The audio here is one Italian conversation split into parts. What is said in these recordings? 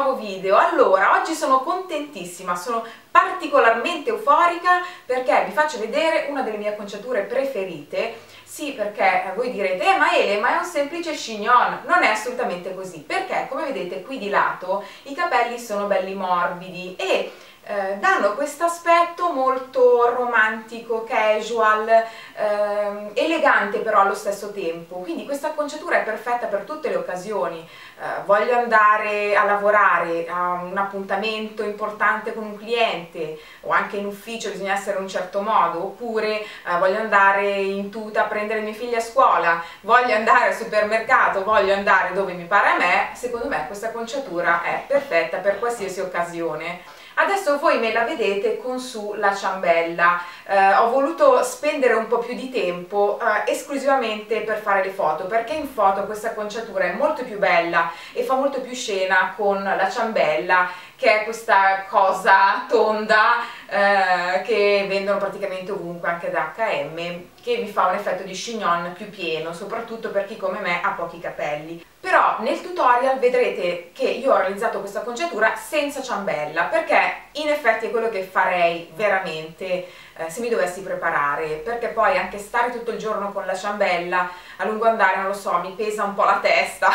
nuovo video. Allora, oggi sono contentissima, sono particolarmente euforica perché vi faccio vedere una delle mie acconciature preferite. Sì, perché voi direte, ma Ele, ma è un semplice chignon. Non è assolutamente così, perché come vedete qui di lato i capelli sono belli morbidi e danno questo aspetto molto romantico, casual, elegante però allo stesso tempo. Quindi questa acconciatura è perfetta per tutte le occasioni. Voglio andare a lavorare a un appuntamento importante con un cliente o anche in ufficio bisogna essere in un certo modo, oppure voglio andare in tuta a prendere i miei figli a scuola, voglio andare al supermercato, voglio andare dove mi pare a me. Secondo me questa acconciatura è perfetta per qualsiasi occasione. Adesso voi me la vedete con su la ciambella. Ho voluto spendere un po' più di tempo esclusivamente per fare le foto, perché in foto questa acconciatura è molto più bella e fa molto più scena con la ciambella, che è questa cosa tonda che vendono praticamente ovunque, anche da H&M, che vi fa un effetto di chignon più pieno, soprattutto per chi come me ha pochi capelli. Però nel tutorial vedrete che io ho realizzato questa acconciatura senza ciambella, perché in effetti è quello che farei veramente se mi dovessi preparare, perché poi anche stare tutto il giorno con la ciambella a lungo andare, non lo so, mi pesa un po' la testa.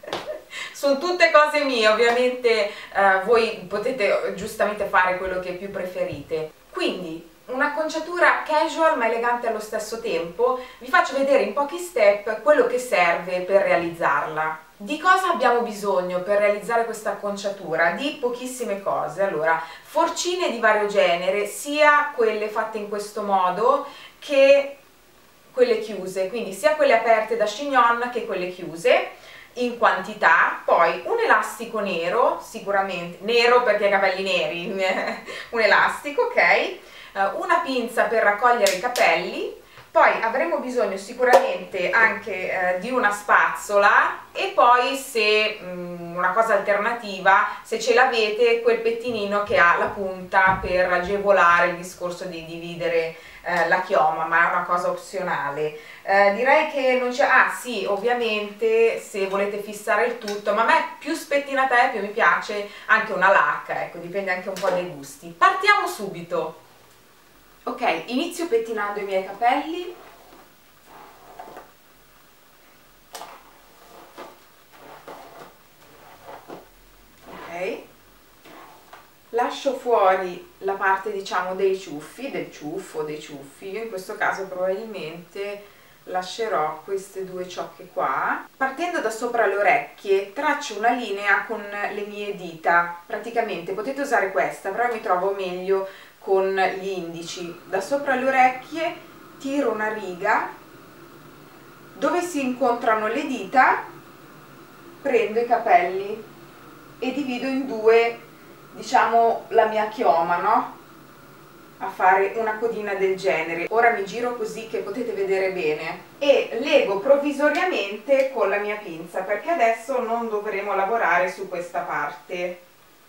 Sono tutte cose mie, ovviamente voi potete giustamente fare quello che più preferite. Quindi un'acconciatura casual ma elegante allo stesso tempo. Vi faccio vedere in pochi step quello che serve per realizzarla. Di cosa abbiamo bisogno per realizzare questa acconciatura? Di pochissime cose. Allora, forcine di vario genere, sia quelle fatte in questo modo che quelle chiuse, quindi sia quelle aperte da chignon che quelle chiuse, in quantità. Poi un elastico nero, sicuramente nero perché ha capelli neri, un elastico, ok? Una pinza per raccogliere i capelli. Poi avremo bisogno sicuramente anche di una spazzola e poi, se una cosa alternativa, se ce l'avete, quel pettinino che ha la punta per agevolare il discorso di dividere la chioma, ma è una cosa opzionale. Direi che non c'è... Ah sì, ovviamente se volete fissare il tutto, ma a me più spettinata è più mi piace anche una lacca, ecco, dipende anche un po' dai gusti. Partiamo subito. Ok, inizio pettinando i miei capelli. Ok, lascio fuori la parte, diciamo, dei ciuffi, del ciuffo, dei ciuffi. Io in questo caso probabilmente lascerò queste due ciocche qua. Partendo da sopra le orecchie traccio una linea con le mie dita, praticamente potete usare questa, però mi trovo meglio con gli indici. Da sopra le orecchie tiro una riga, dove si incontrano le dita prendo i capelli e divido in due, diciamo, la mia chioma, no? A fare una codina del genere. Ora mi giro così che potete vedere bene e lego provvisoriamente con la mia pinza, perché adesso non dovremo lavorare su questa parte.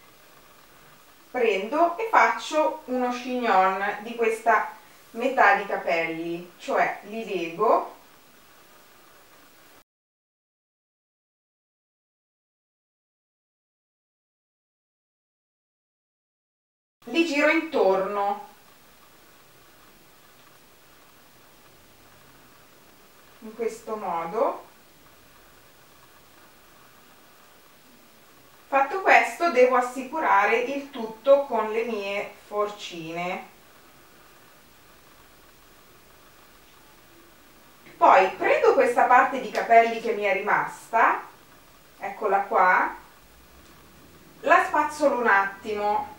Prendo e faccio uno chignon di questa metà di capelli, cioè li lego li giro intorno in questo modo. Fatto questo, devo assicurare il tutto con le mie forcine. Poi prendo questa parte di capelli che mi è rimasta, eccola qua, la spazzolo un attimo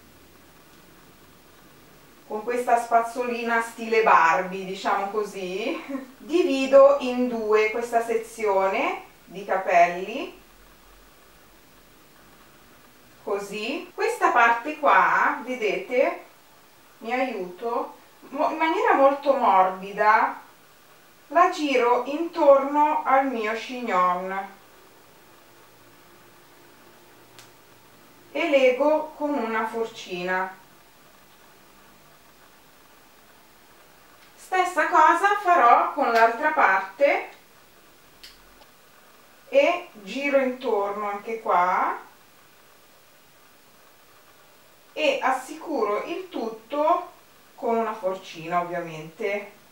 con questa spazzolina stile Barbie, diciamo così. Divido in due questa sezione di capelli, così. Questa parte qua, vedete, mi aiuto, in maniera molto morbida la giro intorno al mio chignon e lego con una forcina. Stessa cosa farò con l'altra parte e giro intorno anche qua e assicuro il tutto con una forcina ovviamente.